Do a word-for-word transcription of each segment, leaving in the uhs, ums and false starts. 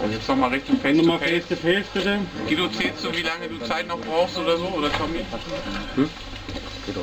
Und jetzt nochmal Richtung Face to Nochmal Face. Face to Face bitte. Guido, zählst du, wie lange du Zeit noch brauchst oder so? Oder Tommy? Hm? Guido.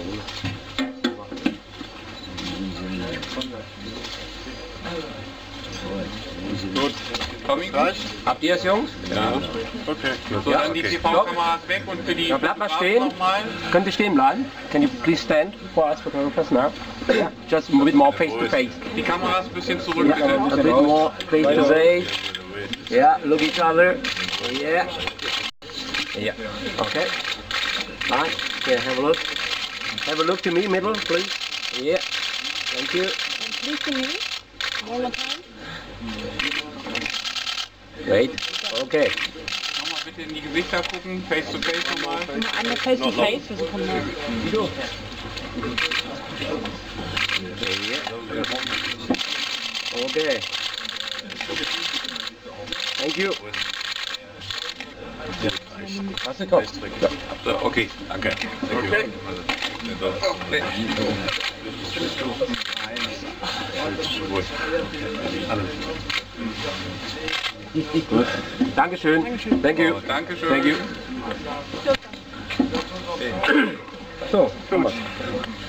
Gut. Tommy? Habt ihr es, Jungs? Ja. Okay. So, Ja, dann die okay. T V-Kameras weg und für die... Ja, bleibt mal Fotografen stehen. noch mal. Könnt ihr stehen bleiben? Can you please stand for us photographers now? Yeah, just a bit more face to face. Die Kameras ein bisschen zurück, Yeah, bitte. a bit more face to face. Yeah, look each other. Yeah. Yeah. Okay. Fine. Yeah, have a look. Have a look to me, middle, please. Yeah. Thank you. Please to me. One more time. Wait. Okay. Nochmal bitte in die Gesichter gucken, face to face nochmal. Noch einmal face to face. Versuchen wir. Guido. Okay. Thank you. Hast du gekauft? So, okay, danke. Okay. Gut. Dankeschön. Dankeschön. Thank you. Dankeschön. Thank you. So, komm mal.